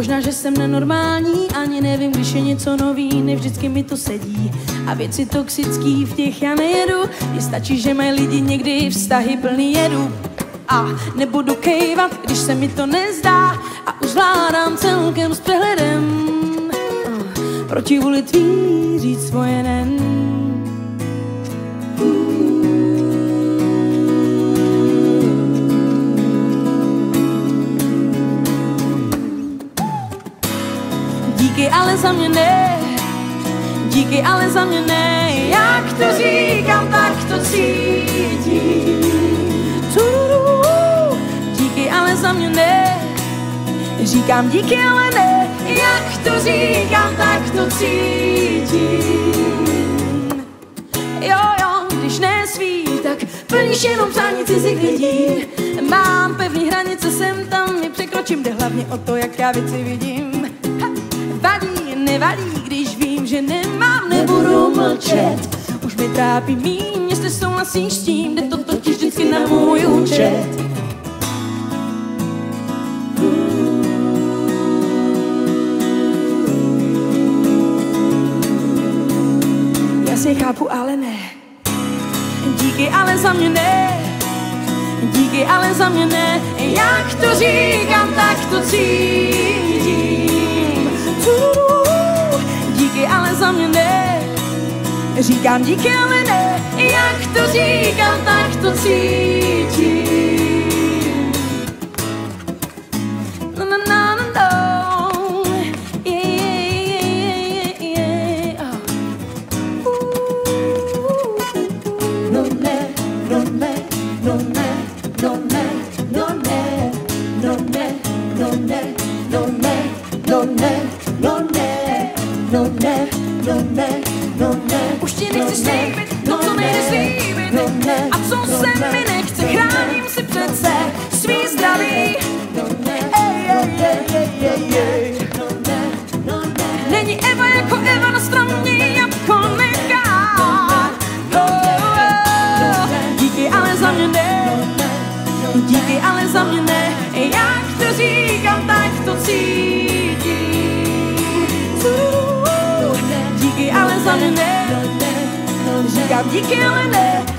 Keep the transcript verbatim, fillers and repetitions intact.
Možná, že jsem nenormální, ani nevím, když je něco nový, ne vždycky mi to sedí. A věci toxický v těch já nejedu, mně stačí, že mají lidi někdy vztahy plný jedu. A nebudu kejvat, když se mi to nezdá, a už zvládám celkem s přehledem proti vůli tvý říct svoje nen. Díky, ale za mě ne, díky, ale za mě ne, jak to říkám, tak to cítím. Tururu, díky, ale za mě ne, říkám díky, ale ne, jak to říkám, tak to cítím. Jo, jo, když nesví, tak plníš jenom přání cizích lidí. Mám pevný hranice, sem tam je překročím, jde hlavně o to, jak já věci vidím. Vadí, nevadí, když vím, že nemám, nebudu mlčet. Už mi trápí míň, jestli souhlasíš s tím, jde to totiž vždycky na můj účet. Já si chápu, ale ne. Díky, ale za mě ne. Díky, ale za mě ne. Jak to říkám, tak to cítím. Díky, ale za mě ne. Říkám díky, ale ne. Jak to říkám, tak to cítím. No, no, no, no, no. Yeah, yeah, yeah, yeah. Oh. No ne, no ne, no ne, no ne, no ne, no ne, no ne, no ne, no ne. No ne, no ne, no ne, no ne. Už ti nechci slíbit to, co nejde slíbit. A co se mi nechce, chráním si přece svý zdraví. Ej, ej, ej, ej, ej, ej. Není Eva jako Eva na stromě jabko nechá. Oh, oh. Díky, ale za mě ne. Díky, ale za mě ne. Jak to říkám, tak to cítím. Díky, ale za mě ne. Říkám díky, ale ne.